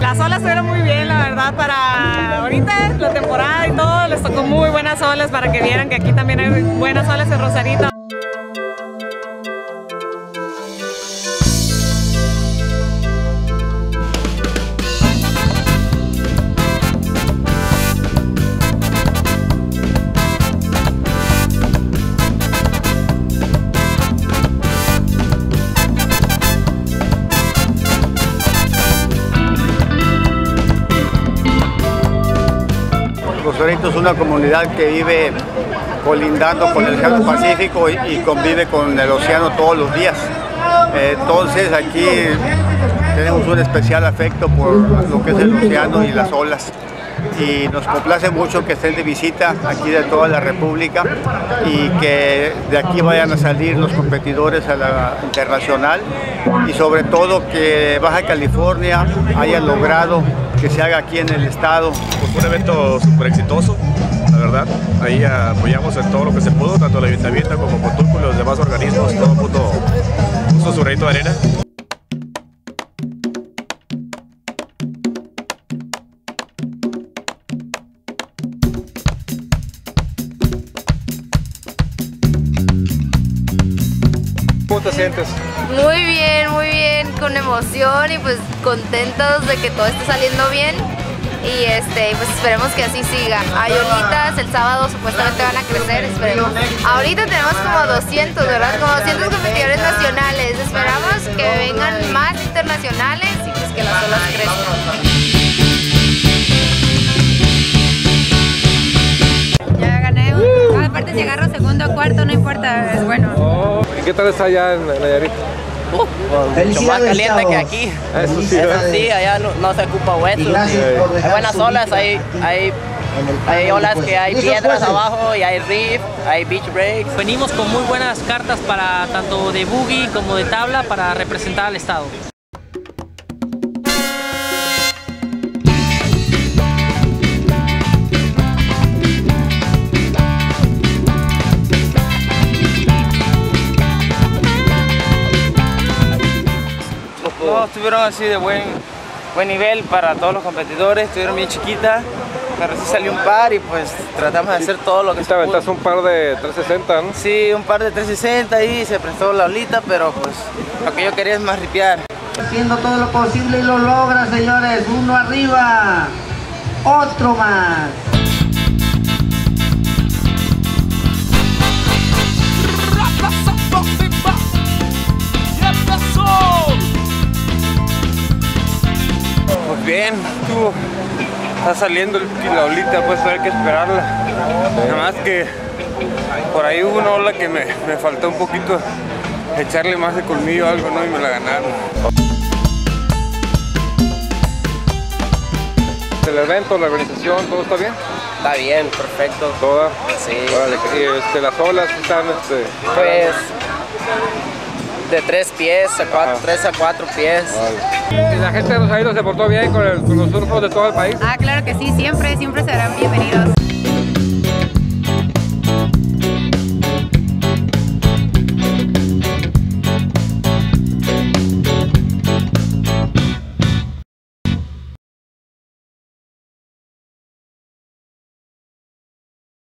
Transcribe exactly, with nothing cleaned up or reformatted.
Las olas estuvieron muy bien, la verdad, para ahorita, la temporada y todo, les tocó muy buenas olas para que vieran que aquí también hay buenas olas en Rosarito. Rosarito es una comunidad que vive colindando con el Océano Pacífico y, y convive con el océano todos los días. Eh, entonces aquí tenemos un especial afecto por lo que es el océano y las olas. Y nos complace mucho que estén de visita aquí de toda la República y que de aquí vayan a salir los competidores a la internacional y sobre todo que Baja California haya logrado que se haga aquí en el estado. Pues fue un evento súper exitoso, la verdad. Ahí apoyamos en todo lo que se pudo, tanto el ayuntamiento como Cotulco y los demás organismos, todo el mundo puso su granito de arena. ¿Cómo te sientes? Muy bien, muy bien, con emoción y pues contentos de que todo esté saliendo bien y este, pues esperemos que así siga. Hay olitas, el sábado supuestamente van a crecer, esperemos. Ahorita tenemos como doscientos, ¿verdad? Como doscientos competidores nacionales, esperamos que vengan más internacionales y pues que las olas crezcan. Ya gané, uh, aparte si agarro segundo o cuarto no importa, es bueno. Oh, ¿y qué tal está allá en Nayarit? Uh, mucho más caliente que aquí. Eso sí, Eso sí, allá no, no se ocupa hueso. Hay buenas olas, hay, hay, hay olas que hay piedras abajo y hay reef, hay beach breaks. Venimos con muy buenas cartas para tanto de buggy como de tabla para representar al estado. No, estuvieron así de buen, buen nivel para todos los competidores, estuvieron bien chiquitas, pero sí salió un par y pues tratamos de hacer todo lo que se pudo. Te aventaste un par de trescientos sesenta, ¿no? Sí, un par de trescientos sesenta y se prestó la olita, pero pues lo que yo quería es más ripear. Haciendo todo lo posible y lo logra, señores, uno arriba, otro más. Pues bien, estuvo, está saliendo la olita, pues hay que esperarla. Nada más que por ahí hubo una ola que me, me faltó un poquito echarle más de colmillo o algo, ¿no? Y me la ganaron. ¿El evento, la organización, todo está bien? Está bien, perfecto. ¿Toda? Sí. Vale. Y este, las olas están... Este, pues de tres pies a cuatro, ah. tres a cuatro pies. Vale. ¿Y la gente de Rosarito se portó bien con, el, con los surfos de todo el país? Ah, claro que sí, siempre, siempre serán bienvenidos.